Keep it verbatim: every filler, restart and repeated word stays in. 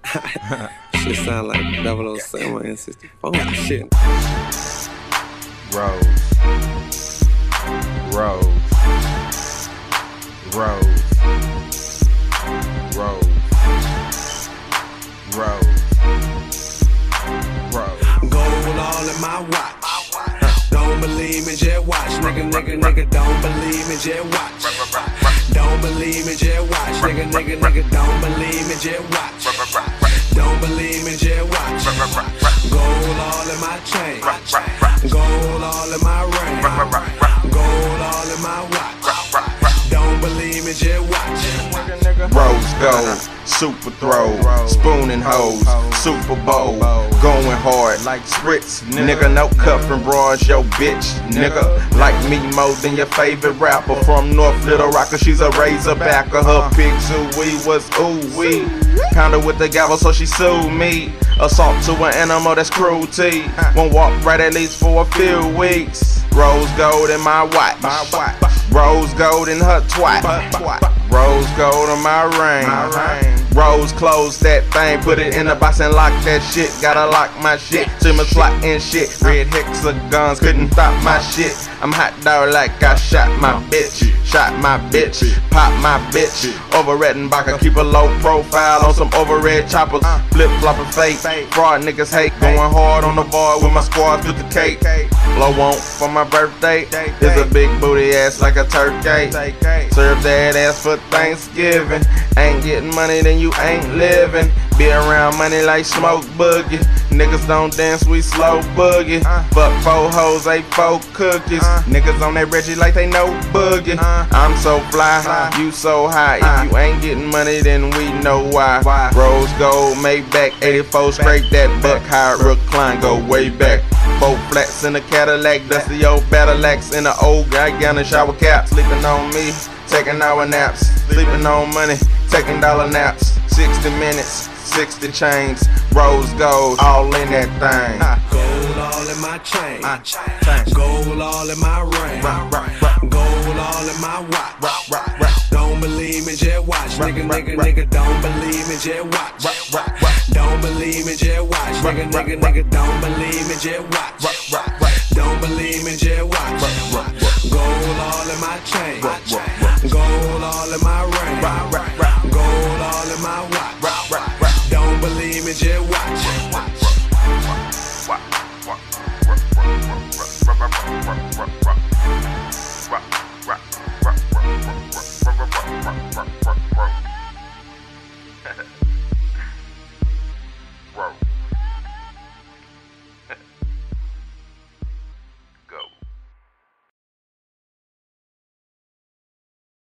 Shit sound like double oh seven or N sixty-four shit. Rose, Rose, Rose, Rose, Rose, Rose. Gold all in my watch. Don't believe me, just watch. Nigga, nigga, nigga, don't believe me, just watch. Don't believe me, just watch. Nigga, nigga, nigga, don't believe me, just watch. Don't believe me, just watch. Gold all in my chain. Gold all in my ring. Gold all in my watch. Don't believe me, just watch. Rose gold, super throw, spooning hoes, Super Bowl, going hard like Spritz, nigga, no cuffin' bras, yo bitch, nigga, like me more than your favorite rapper from North Little Rock, she's a razorbacker, her pigs ooh wee was ooh wee, pound her with the gavel so she sued me, assault to an animal that's cruelty, won't walk right at least for a few weeks, rose gold in my watch, rose gold in her twat, rose gold on my ring. Rose close that thing, put it in a box and lock that shit. Gotta lock my shit, Timber slot and shit. Red hexagons couldn't stop my shit. I'm hot dog like I shot my bitch. Shot my bitch, pop my bitch. Over Rettenbacher, keep a low profile on some overred choppers. Flip flopping fake, fraud niggas hate. Going hard on the board with my squad with the cake. Blow on for my birthday is a big booty ass like a turkey. Serve that ass for Thanksgiving. Ain't getting money, then you ain't living. Be around money like smoke boogie. Niggas don't dance, we slow boogie. Fuck four hoes, ate four cookies. Niggas on that Reggie like they know boogie. I'm so fly, you so high. If you ain't getting money, then we know why. Rose gold, Maybach, eighty-four, straight that buck high, recline, go way back. Four flats in a Cadillac, dusty old Badillacs in an old Guyana shower cap. Sleeping on me, taking hour naps. Sleeping on money, taking dollar naps. sixty minutes, sixty chains, rose gold, all in that thing. Gold all in my chain, gold all in my ring, gold all in my watch. Don't believe me, just watch. Nigga, nigga, nigga, don't believe me, just watch. Don't believe me, just watch. Nigga, nigga, nigga, don't believe me, just watch. Don't believe me, just watch. Gold all in my chain, gold all in my ring, gold all in my watch. Don't believe me, just watch.